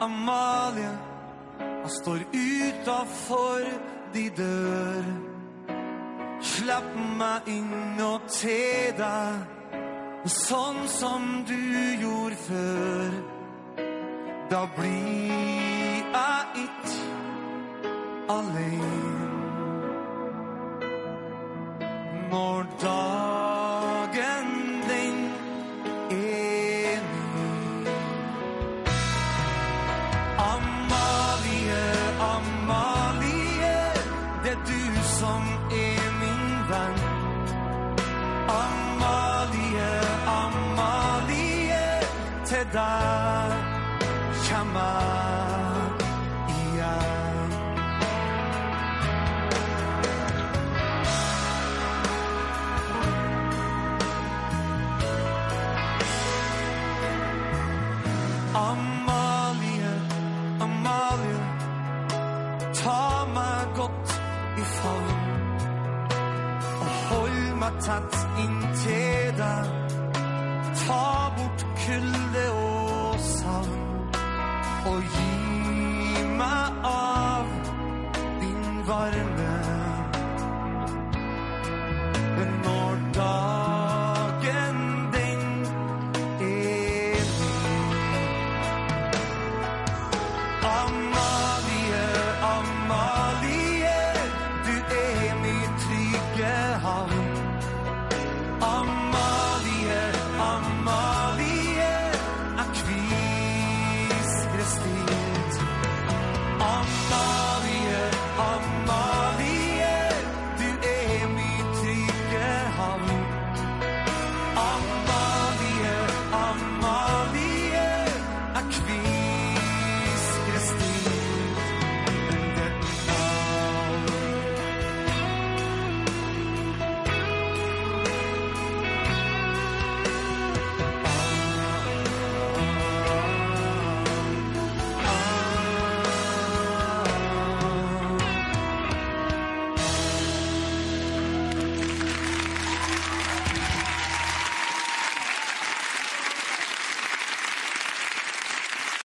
Amalie, jeg står utenfor de dør. Slipp meg inn og til deg, sånn som du gjorde før. Da blir jeg ikke alene. Når dagen den er ny. Amalie, Amalie, det er du som er min venn. Amalie, Amalie, til deg kommer jeg igjen. Amalie, Amalie, ta meg godt i favn og hold meg tett inntil deg. Ta bort kulde og savn og gi meg av din varme. Men når dagen den er ny.